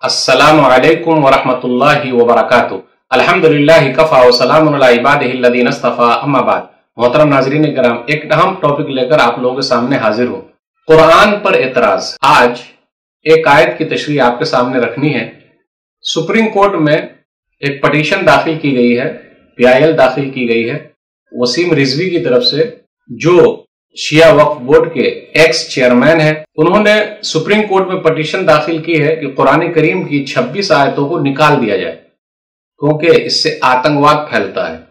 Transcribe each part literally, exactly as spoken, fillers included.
السلام علیکم ورحمۃ اللہ وبرکاتہ۔ الحمدللہ کفا وسلام علی عبادہ الذین اصطفی، اما بعد۔ محترم ناظرین کرام، ایک اہم ٹاپک لے کر آپ لوگوں کے سامنے حاضر ہوں، قرآن پر اعتراض۔ آج ایک آیت کی تشریح آپ کے سامنے رکھنی ہے۔ سپریم کورٹ میں ایک پٹیشن داخل کی گئی ہے، پی آئی ایل داخل کی گئی ہے وسیم رضوی کی طرف سے، جو شیعہ وقف بورڈ کے ایکس چیئرمین ہیں۔ انہوں نے سپریم کورٹ میں پٹیشن داخل کی ہے کہ قرآن کریم کی چھبیس آیتوں کو نکال دیا جائے، کیونکہ اس سے آتنکواد پھیلتا ہے۔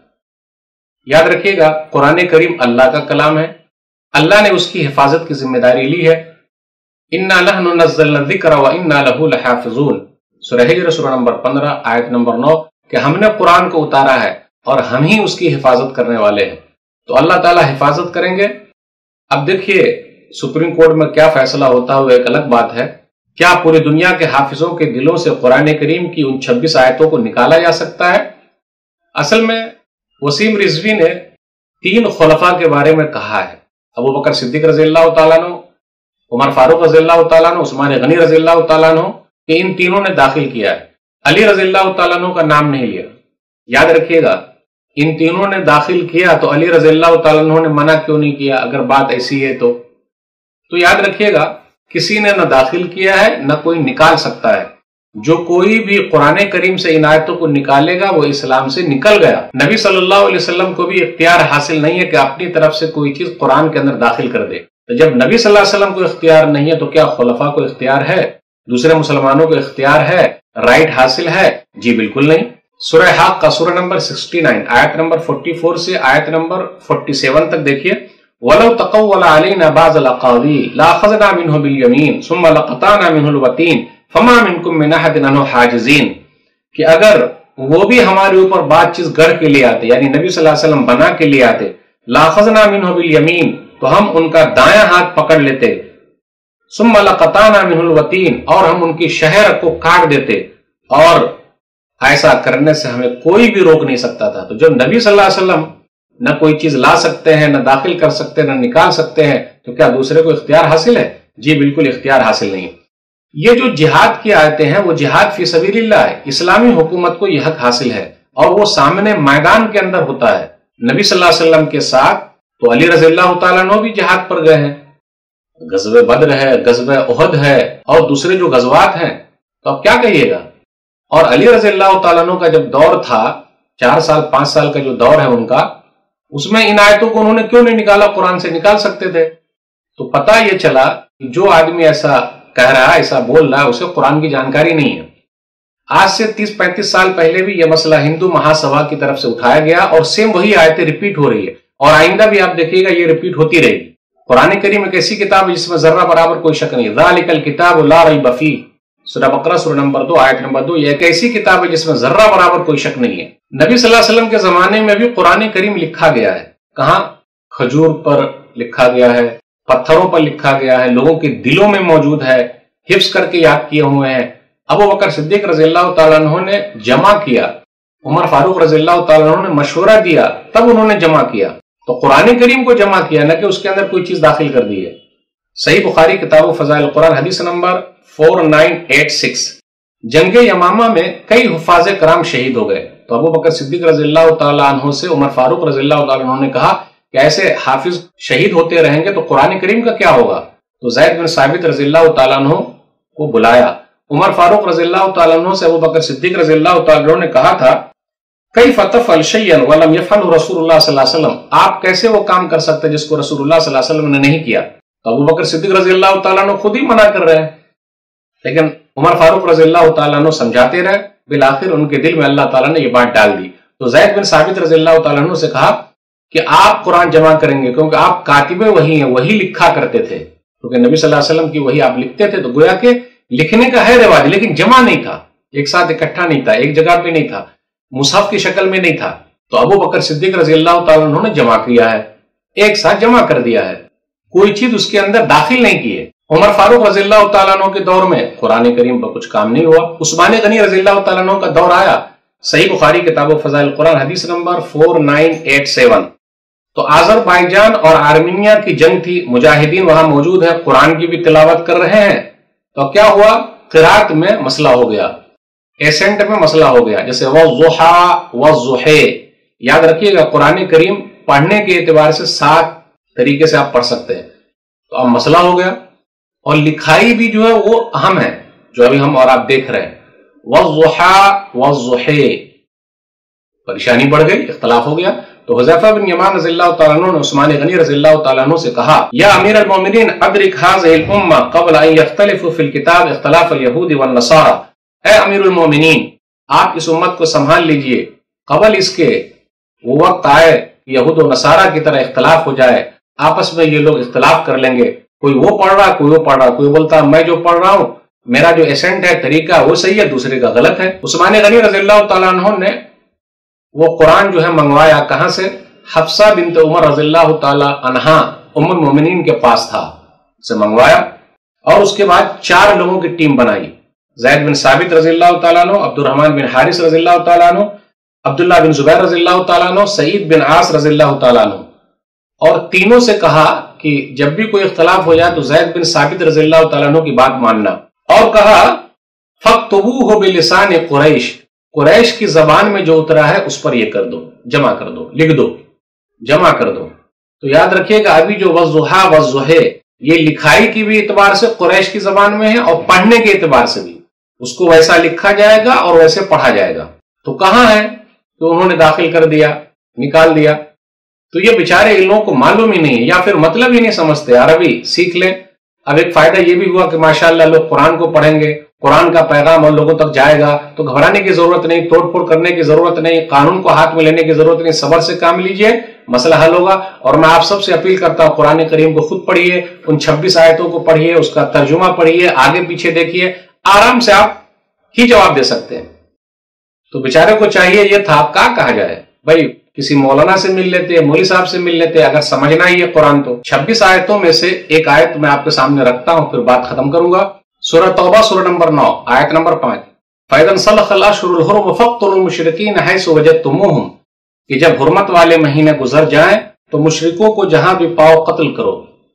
یاد رکھیے گا، قرآن کریم اللہ کا کلام ہے، اللہ نے اس کی حفاظت کی ذمہ داری لی ہے۔ اِنَّا نَحْنُ نَزَّلْنَا الذِّكْرَ وَإِنَّا لَهُ لَحَافِظُونَ، سورہ ہجر سورہ نمبر پندرہ آیت نمبر نو، کہ ہم نے قرآن کو اتارا ہے اور ہم ہی اس کی حفاظت کرنے والے ہیں۔ تو اللہ تعالیٰ حفاظت کریں گے۔ اب دیکھیے سپریم کورٹ میں کیا فیصلہ ہوتا ہے، ایک الگ بات ہے۔ کیا پوری دنیا کے حافظوں کے دلوں سے قرآن کریم کی ان چھبیس آیتوں کو نکالا جا سکتا ہے؟ اصل میں وسیم رضوی نے تین خلفاء کے بارے میں کہا ہے، ابو بکر صدیق رضی اللہ تعالیٰ عنہ، عمر فاروق رضی اللہ تعالیٰ عنہ، عثمان غنی رضی اللہ تعالیٰ عنہ، کہ ان تینوں نے داخل کیا ہے۔ علی رضی اللہ تعالیٰ عنہ کا نام نہیں لیا۔ یاد رکھیے گا، ان تینوں نے داخل کیا تو علی رضی اللہ تعالیٰ عنہ نے منع کیوں نہیں کیا؟ اگر بات ایسی ہے تو تو یاد رکھیے گا، کسی نے نہ داخل کیا ہے نہ کوئی نکال سکتا ہے۔ جو کوئی بھی قرآن کریم سے ان آیتوں کو نکالے گا وہ اسلام سے نکل گیا۔ نبی صلی اللہ علیہ وسلم کو بھی اختیار حاصل نہیں ہے کہ اپنی طرف سے کوئی چیز قرآن کے اندر داخل کر دے۔ تو جب نبی صلی اللہ علیہ وسلم کو اختیار نہیں ہے تو کیا خلفاء کو اختیار ہے؟ دوسرے مسلمانوں کو اختیار ہے؟ رائٹ حاصل ہے؟ جی بالکل نہیں۔ سورہ حق کا سورہ نمبر سکسٹی نائن آیت نمبر فورٹی فور سے آیت نمبر فورٹی سیون تک دیکھیے، وَلَوْ تَقَوَّلَ عَلَيْنَا بَعْضَ الْأَقَاوِيلِ لَأَخَذْنَا مِنْهُ بِالْيَمِينِ ثُمَّ لَقَطَعْنَا مِنْهُ الْوَتِينَ فَمَا مِنْكُمْ مِنْ أَحَدٍ عَنْهُ حَاجِزِينَ، کہ اگر وہ بھی ہمارے اوپر بات چیز گڑھ کے لے آتے، یعنی نبی صلی اللہ علیہ وسلم بنا کے لے آتے، لَأَخَذْنَا مِنْهُ بِالْيَمِينِ، تو ہم ان کا دایاں ہاتھ پکڑ لیتے، ثُمَّ لَقَطَعْنَا مِنْهُ الْوَتِينَ، اور ہم ان کی شہر کو کاٹ دیتے، اور ایسا کرنے سے ہمیں کوئی بھی روک نہیں سکتا تھا۔ تو جب نبی صلی اللہ علیہ وسلم نہ کوئی چیز لا سکتے ہیں، نہ داخل کر سکتے ہیں، نہ نکال سکتے ہیں، تو کیا دوسرے کو اختیار حاصل ہے؟ جی بالکل اختیار حاصل نہیں۔ یہ جو جہاد کی آیتیں ہیں وہ جہاد فی سبیل اللہ ہے، اسلامی حکومت کو یہ حق حاصل ہے، اور وہ سامنے میدان کے اندر ہوتا ہے۔ نبی صلی اللہ علیہ وسلم کے ساتھ تو علی رضی اللہ تعالیٰ عنہ بھی جہاد پر گئے ہیں، غزوہ بدر ہے، غزوہ احد ہے، اور دوسرے جو غزوات ہیں، تو اب کیا کہیے گا؟ اور علی رضی اللہ تعالیٰ عنہ کا جب دور تھا، چار سال پانچ سال کا جو دور ہے ان کا، اس میں ان آیتوں کو انہوں نے کیوں نہیں نکالا؟ قرآن سے نکال سکتے تھے۔ تو پتہ یہ چلا کہ جو آدمی ایسا کہہ رہا ہے، ایسا بول رہا ہے، اسے قرآن کی جانکاری نہیں ہے۔ آج سے تیس پینتیس سال پہلے بھی یہ مسئلہ ہندو مہاسبھا کی طرف سے اٹھایا گیا، اور سیم وہی آیتیں ریپیٹ ہو رہی ہے، اور آئندہ بھی آپ دیکھیے گا یہ ریپیٹ ہوتی رہے گی۔ قرآن کریم ایک ایسی کتاب ہے جس میں ذرہ برابر کوئی شک نہیں، ذالک الکتاب لا ریب فیہ، سورہ بقرہ سورہ نمبر دو آیت نمبر دو، یہ ایک ایسی کتاب ہے جس میں ذرہ برابر کوئی شک نہیں ہے۔ نبی صلی اللہ علیہ وسلم کے زمانے میں بھی قرآن کریم لکھا گیا ہے، کہاں؟ کھجور پر لکھا گیا ہے، پتھروں پر لکھا گیا ہے، لوگوں کے دلوں میں موجود ہے، حفظ کر کے یاد کیے ہوئے ہیں۔ ابو بکر صدیق رضی اللہ تعالیٰ عنہ نے جمع کیا، عمر فاروق رضی اللہ تعالیٰ عنہ نے مشورہ دیا، تب انہوں نے جمع کیا۔ تو قرآن کریم کو جمع کیا، نہ کہ اس کے اندر کوئی چیز داخل کر دی ہے۔ صحیح بخاری کتاب و فضائل القرآن حدیث number four nine eight six, جنگ یمامہ میں کئی حفاظ کرام شہید ہو گئے، تو ابو بکر صدیق رضی اللہ تعالیٰ عنہ سے عمر فاروق رضی اللہ تعالیٰ عنہ نے کہا کہ ایسے حافظ شہید ہوتے رہیں گے تو قرآن کریم کا کیا ہوگا؟ تو زید بن ثابت رضی اللہ تعالیٰ عنہ کو بلایا۔ عمر فاروق رضی اللہ تعالیٰ عنہ سے ابو بکر صدیق رضی اللہ تعالیٰ عنہ نے کہا تھا، کیف تفعل شیئا ولم یفعلہ رسول اللہ صلی اللہ علیہ وسلم، آپ کیسے وہ کام کر سکتے جس کو رسول اللہ صلی اللہ علیہ وسلم نے نہیں کیا؟ تو ابو بکر صدیق رضی اللہ تعالیٰ عنہ خود ہی منع کر رہے ہیں، لیکن عمر فاروق رضی اللہ تعالیٰ عنہ سمجھاتے رہے، بالآخر ان کے دل میں اللہ تعالیٰ نے یہ بات ڈال دی۔ تو زید بن ثابت رضی اللہ تعالیٰ عنہ سے کہا کہ آپ قرآن جمع کریں گے، کیونکہ آپ کاتب وحی ہیں، وہی لکھا کرتے تھے، کیونکہ نبی صلی اللہ علیہ وسلم کی وحی آپ لکھتے تھے، تو گویا کہ لکھنے کا ہے رواج، لیکن جمع نہیں تھا، ایک ساتھ اکٹھا نہیں تھا، ایک جگہ پہ نہیں تھا، مصحف کی شکل میں نہیں تھا۔ تو ابو بکر صدیق رضی اللہ تعالیٰ عنہ نے جمع کیا ہے، ایک ساتھ جمع کر دیا ہے، کوئی چیز اس کے اندر داخل نہیں کی ہے۔ عمر فاروق رضی اللہ تعالیٰ عنہ کے دور میں قرآن کریم پر کچھ کام نہیں ہوا۔ عثمان غنی رضی اللہ تعالیٰ عنہ کا دور آیا، صحیح بخاری کتاب و فضائل القرآن حدیث number four nine eight seven, تو آذربائیجان اور آرمینیا کی جنگ تھی، مجاہدین وہاں موجود ہیں، قرآن کی بھی تلاوت کر رہے ہیں، تو کیا ہوا؟ قرات میں مسئلہ ہو گیا، ایسنٹ میں مسئلہ ہو گیا، جیسے وَالضُّحَى وَالضُّحَى، یاد رکھیے گا قرآن کریم پڑھنے کے اعتبار سے سات طریقے سے آپ پڑھ سکتے ہیں، تو اب مسئلہ ہو گیا، اور لکھائی بھی جو ہے وہ اہم ہے، جو ابھی ہم اور آپ دیکھ رہے ہیں، وَالضُّحَى وَالضُّحَى، پریشانی بڑھ گئی، اختلاف ہو گیا، تو حذیفہ بن یمان رضی اللہ تعالیٰ عنہ نے عثمان غنی رضی اللہ تعالیٰ عنہ سے کہا، یا امیر المومنین ادرک هذه الامہ قبل ان یختلفوا فی الکتاب اختلاف الیہود والنصارى، اے امیر المومنین آپ اس امت کو سنبھال لیجئے قبل اس کے وہ وقت آئے یہود و نصارہ کی طرح اختلاف ہو جائے، آپس میں یہ لوگ اختلاف کر لیں گے، کوئی وہ پڑھ رہا کوئی وہ پڑھ رہا، کوئی بولتا میں جو پڑھ رہا ہوں میرا جو ایسنٹ ہے طریقہ وہ صحیح ہے، دوسرے کا غلط ہے۔ عثمان غنی رضی اللہ تعالیٰ عنہ نے وہ قرآن جو ہے منگوایا کہاں سے؟ حفصہ بنت عمر رضی اللہ تعالی عنہا ام المومنین کے پاس تھا، سے منگوایا، اور اس کے بعد چار لوگوں کی ٹیم بنائی، زید بن ثابت رضی اللہ تعالیٰ عنہ، عبد الرحمن بن حارث رضی اللہ تعالیٰ عنہ، عبداللہ بن زبیر رضی اللہ تعالیٰ عنہ، سعید بن عاص رضی اللہ تعالیٰ عنہ، اور تینوں سے کہا کہ جب بھی کوئی اختلاف ہو جائے تو زید بن ثابت رضی اللہ تعالیٰ عنہ کی بات ماننا، اور کہا فَاكْتُبُوهُ بِلِسَانِ قُرَيْشِ، قریش کی زبان میں جو اترا ہے اس پر یہ کر دو، جمع کر دو، لکھ دو، جمع کر دو۔ تو یاد رکھیے گا ابھی جو وَالضُّحَى وَالضُّحَى یہ لکھائی کی بھی اعتبار سے قریش کی زبان میں ہے، اور پڑھنے کے اعتبار سے بھی اس کو ویسا لکھا جائے گا اور ویسے پڑھا جائے گا۔ تو کہاں ہے؟ تو انہوں نے داخل کر دیا، نکال دیا، تو یہ بیچارے ان لوگوں کو معلوم ہی نہیں ہے، یا پھر مطلب ہی نہیں سمجھتے، عربی سیکھ لیں۔ اب ایک فائدہ یہ بھی ہوا کہ ماشاءاللہ لوگ قرآن کو پڑھیں گے، قرآن کا پیغام اور لوگوں تک جائے گا، تو گھبرانے کی ضرورت نہیں، توڑ پھوڑ کرنے کی ضرورت نہیں، قانون کو ہاتھ میں لینے کی ضرورت نہیں، صبر سے کام لیجئے، مسئلہ حل ہوگا۔ اور میں آپ سب سے اپیل کرتا ہوں قرآن کریم کو خود پڑھیے، ان چھبیس آیتوں کو پڑھیے، اس کا ترجمہ پڑھیے، آگے پیچھے دیکھیے، آرام سے آپ ہی جواب دے سکتے ہیں۔ تو بیچارے کو چاہیے یہ تھا، آپ کہاں کہا جائے بھائی، کسی مولانا سے مل لیتے، مولوی صاحب سے مل لیتے، اگر سمجھنا ہی ہے قرآن تو۔ چھبیس آیتوں میں سے ایک آیت میں آپ کے سامنے رکھتا ہوں، پھر بات ختم کروں گا۔ سورہ توبہ سورہ نمبر نو آیت نمبر پانچ، فَإِذَا انسَلَخَ الْأَشْهُرُ الْحُرُمُ فَاقْتُلُوا الْمُشْرِكِينَ حَيْثُ وَجَدتُّمُوهُمْ، کہ جب حرمت والے مہینے گزر جائیں تو مشرکوں کو جہاں بھی پاؤ قتل کرو۔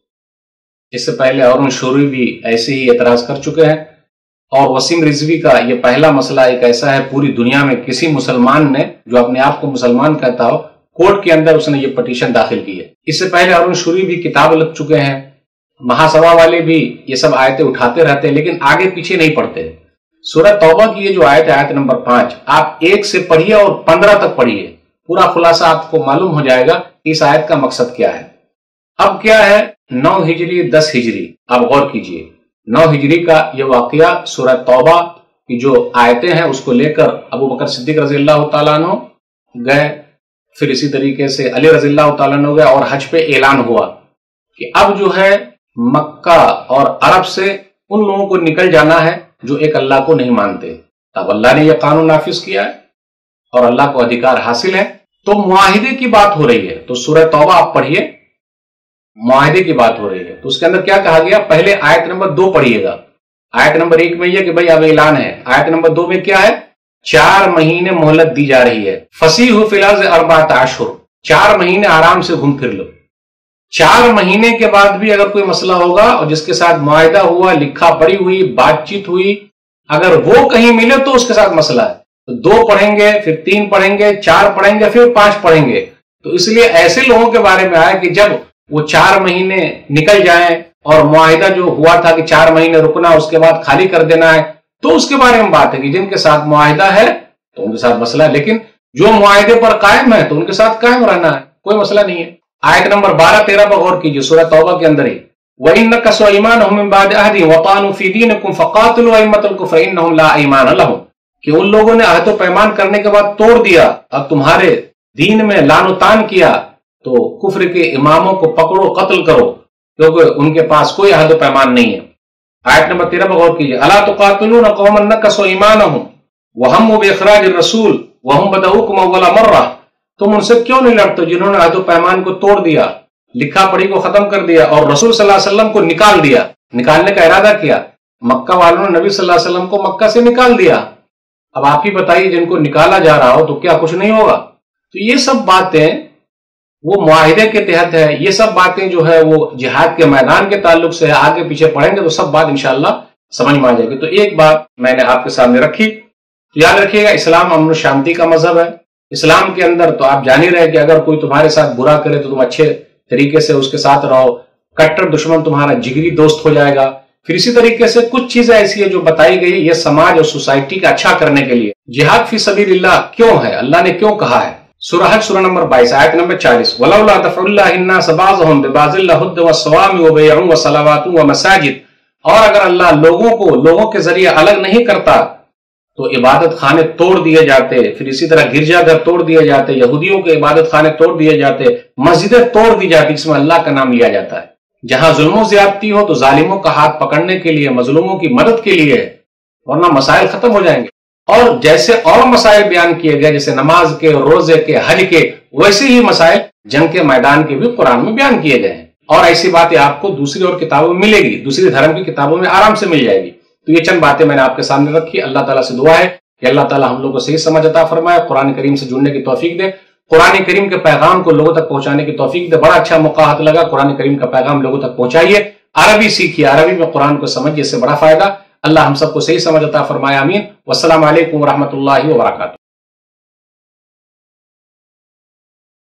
اس سے پہلے اور شوری بھی ایسے ہی اعتراض کر چکے ہیں، اور وسیم رضوی کا یہ پہلا مسئلہ ایک ایسا ہے پوری دنیا میں کسی مسلمان نے جو اپنے آپ کو مسلمان کہتا ہو کورٹ کے اندر اس نے یہ پٹیشن داخل کی ہے۔ اس سے پہلے ارون شوری بھی کتاب لکھ چکے ہیں، مہاسبھا والے بھی یہ سب آیتیں اٹھاتے رہتے ہیں، لیکن آگے پیچھے نہیں پڑھتے۔ سورہ توبہ کی یہ جو آیت ہے، آیت نمبر پانچ، آپ ایک سے پڑھیے اور پندرہ تک پڑھیے، پورا خلاصہ آپ کو معلوم ہو جائے گا اس آیت کا مقصد کیا ہے۔ اب کیا ہے؟ نو ہجری دس ہجری، آپ غور کیجئے، نو ہجری کا یہ واقعہ سورہ توبہ کی جو آیتیں ہیں اس کو لے کر ابو بکر صدیق رضی اللہ تعالیٰ عنہ گئے، پھر اسی طریقے سے علی رضی اللہ تعالیٰ عنہ گئے، اور حج پہ اعلان ہوا کہ اب جو ہے مکہ اور عرب سے ان لوگوں کو نکل جانا ہے جو ایک اللہ کو نہیں مانتے۔ اب اللہ نے یہ قانون نافذ کیا ہے اور اللہ کو ادھیکار حاصل ہے، تو معاہدے کی بات ہو رہی ہے۔ تو سورہ توبہ آپ پڑھیے، معاہدے کی بات ہو رہی ہے، تو اس کے اندر کیا کہا گیا؟ پہلے آیت نمبر دو پڑھیے گا۔ آیت نمبر ایک میں یہ کہ بھئی اب اعلان ہے، آیت نمبر دو میں کیا ہے؟ چار مہینے مہلت دی جا رہی ہے، فسیحوا فی الارض اربعۃ اشہر، چار مہینے آرام سے گھوم پھر لو۔ چار مہینے کے بعد بھی اگر کوئی مسئلہ ہوگا اور جس کے ساتھ معاہدہ ہوا، لکھا پڑھی ہوئی، بات چیت ہوئی، اگر وہ کہیں ملے تو اس کے ساتھ مسئلہ ہے، تو دو پڑھیں گے، پھر تین پڑھیں گے، چار پڑھیں گے، پھر پانچ پڑھیں گے۔ تو اس لیے ایسے لوگوں کے بارے میں آیا کہ جب وہ چار مہینے نکل جائیں اور معاہدہ جو ہوا تھا کہ چار مہینے رکنا اس کے بعد خالی کر دینا ہے، تو اس کے بارے میں بات ہے کہ جن کے ساتھ معاہدہ ہے تو ان کے ساتھ مسئلہ ہے، لیکن جو معاہدے پر قائم ہے تو ان کے ساتھ قائم رہنا ہے، کوئی مسئلہ نہیں ہے۔ آیت نمبر بارہ تیرہ پر غور کیجئے، سورہ توبہ کے اندر ہی، وَإِن نَكَثُوا أَيْمَانَهُم مِّن بَعْدِ عَهْدِهِمْ وَطَعَنُوا فِي دِينِكُمْ فَقَاتِلُوا أَئِمَّةَ الْكُفْرِ إِنَّهُمْ لَا أَيْمَانَ لَهُمْ، کہ ان لوگوں نے عہد و پیمان کرنے کے بعد توڑ دیا، اب تمہارے دین میں لان و تان کیا، تو کفر کے اماموں کو پکڑو، قتل کرو، کیونکہ ان کے پاس کوئی عہد و پیمان نہیں ہے۔ آیت نمبر تیرہ پر غور کیجئے، أَلَا تُقَاتِلُونَ قَوْمًا نَكَثُوا أَيْمَانَهُمْ وَهَمُّوا بِإِخْرَاجِ الرَّسُولِ وَهُمْ بَدَؤُوكُمْ أَوَّلَ مَرَّةٍ، تم ان سے کیوں نہیں لڑتے جنہوں نے عہد و پیمان کو توڑ دیا، لکھا پڑھی کو ختم کر دیا، اور رسول صلی اللہ علیہ وسلم کو نکال دیا، نکالنے کا ارادہ کیا، مکہ والوں نے نبی صلی اللہ علیہ وسلم کو مکہ سے نکال دیا۔ اب آپ ہی بتائیے جن کو نکالا جا رہا ہو تو کیا کچھ نہیں ہوگا؟ تو یہ سب باتیں وہ معاہدے کے تحت ہے، یہ سب باتیں جو ہے وہ جہاد کے میدان کے تعلق سے ہے، آگے پیچھے پڑھیں گے تو سب بات انشاءاللہ समझ में आ जाएगी। तो एक बात मैंने आपके सामने रखी, तो याद रखिएगा इस्लाम अमन शांति का मजहब है। इस्लाम के अंदर तो आप जान ही रहे कि अगर कोई तुम्हारे साथ बुरा करे तो तुम अच्छे तरीके से उसके साथ रहो, कट्टर दुश्मन तुम्हारा जिगरी दोस्त हो जाएगा। फिर इसी तरीके से कुछ चीजें ऐसी है जो बताई गई ये समाज और सोसाइटी का अच्छा करने के लिए। जिहाद फी सबीलिल्लाह क्यों है, अल्लाह ने क्यों कहा है? सूरह हज सूरह नंबर बाईस आयत नंबर चालीस, वलौला दफ़उल्लाहि अन्नास बाज़हुम बिबाज़िल लहुद्द वस्सवामि वबैअ वसलावातु वमसाजिद। और अगर अल्लाह लोगों को लोगों के जरिए अलग नहीं करता तो इबादत खाने तोड़ दिए जाते, फिर इसी तरह गिरजाघर तोड़ दिए जाते, यहूदियों के इबादत खाने तोड़ दिए जाते, मस्जिदें तोड़ दी जाती, इसमें अल्लाह का नाम लिया जाता है। जहां जुल्म ज्यादती हो तो जालिमों का हाथ पकड़ने के लिए, मजलूमों की मदद के लिए, वरना मसाइल खत्म हो जाएंगे। और जैसे और मसाइल बयान किए गए, जैसे नमाज के, रोजे के, हज के, वैसे ही मसाइल जंग के मैदान के भी कुरान में बयान किए गए हैं। और ऐसी बातें आपको दूसरी और किताबों में मिलेगी, दूसरी धर्म की किताबों में आराम से मिल जाएगी। तो ये चंद बातें मैंने आपके सामने रखी। अल्लाह ताला से दुआ है कि अल्लाह ताला हम लोगों को सही समझ अता फरमाए, कुरान करीम से जुड़ने की तौफीक दे, कुरान करीम के पैगाम को लोगों तक पहुंचाने की तौफीक दे। बड़ा अच्छा मौका हाथ लगा, कुरान करीम का पैगाम लोगों तक पहुंचाइए, अरबी सीखिए, अरबी में कुरान को समझिए, इससे बड़ा फायदा। अल्लाह हम सबको सही समझ अता फरमाए, आमीन। वस्सलामु अलैकुम व रहमतुल्लाहि व बरकातुहू।